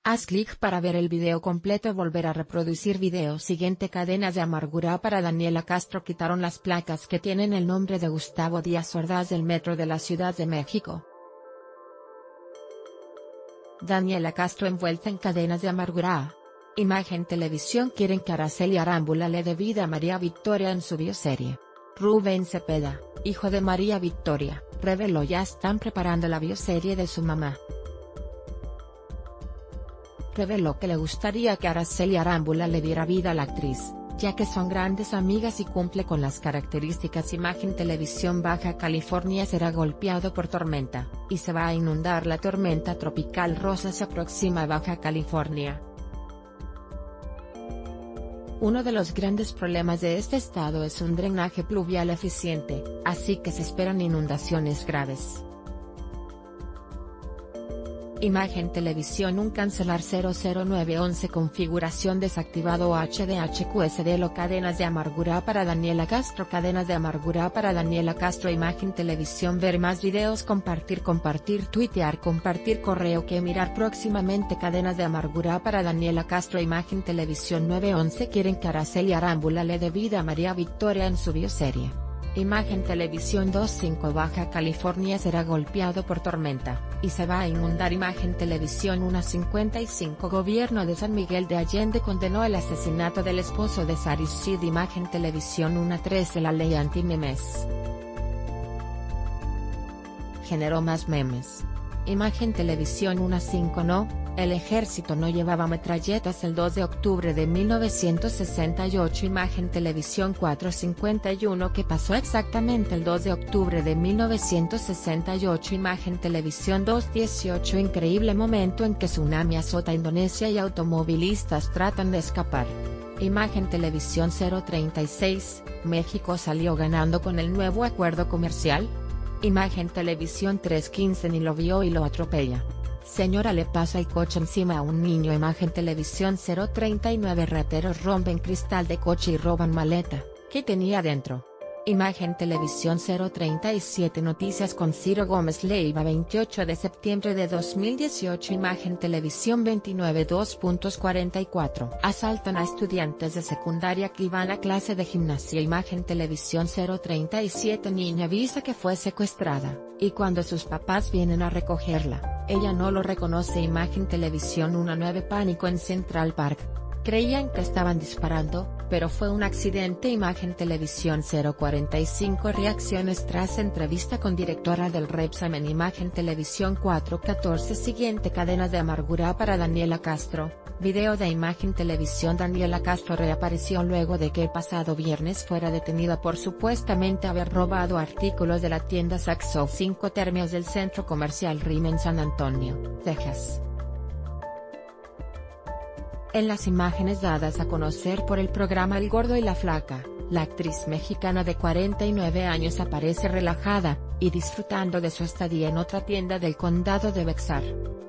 Haz clic para ver el video completo. Volver a reproducir video siguiente. Cadenas de amargura para Daniela Castro. Quitaron las placas que tienen el nombre de Gustavo Díaz Ordaz del metro de la Ciudad de México. Daniela Castro envuelta en cadenas de amargura. Imagen Televisión quieren que Araceli Arámbula le dé vida a María Victoria en su bioserie. Rubén Cepeda, hijo de María Victoria, reveló ya están preparando la bioserie de su mamá. Reveló que le gustaría que Araceli Arámbula le diera vida a la actriz, ya que son grandes amigas y cumple con las características. Imagen Televisión Baja California será golpeado por tormenta, y se va a inundar. La tormenta tropical Rosa se aproxima a Baja California. Uno de los grandes problemas de este estado es un drenaje pluvial eficiente, así que se esperan inundaciones graves. Imagen Televisión Un cancelar 00911 configuración desactivado HDHQSD. Cadenas de amargura para Daniela Castro. Cadenas de amargura para Daniela Castro. Imagen Televisión ver más videos, compartir, tuitear, compartir correo que mirar próximamente. Cadenas de amargura para Daniela Castro. Imagen Televisión 911 quieren que Araceli Arámbula le dé vida a María Victoria en su bioserie. Imagen Televisión 25 Baja California será golpeado por tormenta, y se va a inundar. Imagen Televisión 1:55 Gobierno de San Miguel de Allende condenó el asesinato del esposo de Saris Sid. Imagen Televisión 1:13 La ley anti-memes generó más memes. Imagen Televisión 1:5 No, el ejército no llevaba metralletas el 2 de octubre de 1968. Imagen Televisión 4:51 ¿Qué pasó exactamente el 2 de octubre de 1968? Imagen Televisión 2:18 Increíble momento en que tsunami azota Indonesia y automovilistas tratan de escapar. Imagen Televisión 036 México salió ganando con el nuevo acuerdo comercial. Imagen Televisión 3:15 Ni lo vio y lo atropella. Señora le pasa el coche encima a un niño. Imagen Televisión 039 Rateros rompen cristal de coche y roban maleta, ¿qué tenía dentro? Imagen Televisión 037 Noticias con Ciro Gómez Leiva 28 de septiembre de 2018. Imagen Televisión 29 2.44 Asaltan a estudiantes de secundaria que iban a clase de gimnasia. Imagen Televisión 037 Niña avisa que fue secuestrada, y cuando sus papás vienen a recogerla, ella no lo reconoce. Imagen Televisión 19 Pánico en Central Park. Creían que estaban disparando, pero fue un accidente. Imagen Televisión 045 Reacciones tras entrevista con directora del Repsamen. Imagen Televisión 4:14 Siguiente cadenas de amargura para Daniela Castro. Video de Imagen Televisión Daniela Castro reapareció luego de que el pasado viernes fuera detenida por supuestamente haber robado artículos de la tienda Saxo 5 Termios del centro comercial Rim en San Antonio, Texas. En las imágenes dadas a conocer por el programa El Gordo y la Flaca, la actriz mexicana de 49 años aparece relajada, y disfrutando de su estadía en otra tienda del condado de Bexar.